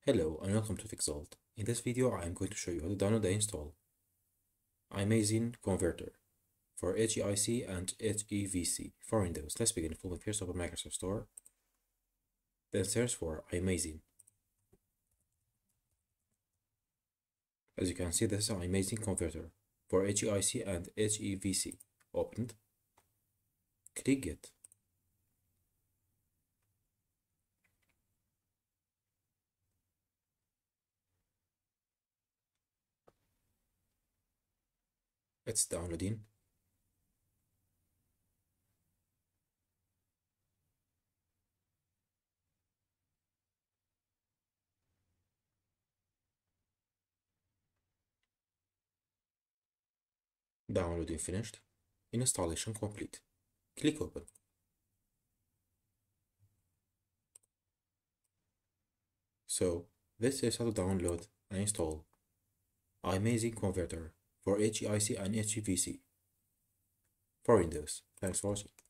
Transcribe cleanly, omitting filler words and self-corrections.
Hello and welcome to Fixalt. In this video I am going to show you how to download and install iMazing converter for HEIC and HEVC for Windows. Let's begin. First open Microsoft Store, then search for iMazing. As you can see, this is an iMazing converter for HEIC and HEVC. Open it, click Get. It's downloading. Downloading finished. Installation complete. Click Open. So, this is how to download and install iMazing converter for HEIC and HEVC for Windows. Thanks for watching.